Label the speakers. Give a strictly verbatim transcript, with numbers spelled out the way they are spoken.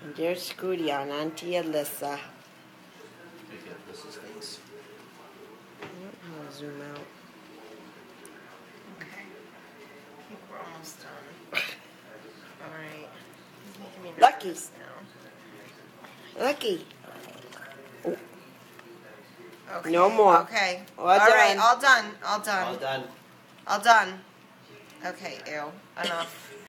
Speaker 1: And there's Scooty on Auntie Alyssa.
Speaker 2: Look at Alyssa's face.
Speaker 1: I'll zoom out.
Speaker 3: Okay. I think we're almost done. Alright. He's making me
Speaker 1: Lucky.
Speaker 3: nervous now.
Speaker 1: Lucky.
Speaker 3: Okay.
Speaker 1: No more.
Speaker 3: Okay.
Speaker 1: All
Speaker 3: Alright,
Speaker 1: done.
Speaker 3: all done. All done.
Speaker 2: All done.
Speaker 3: All done. Okay, ew. Enough.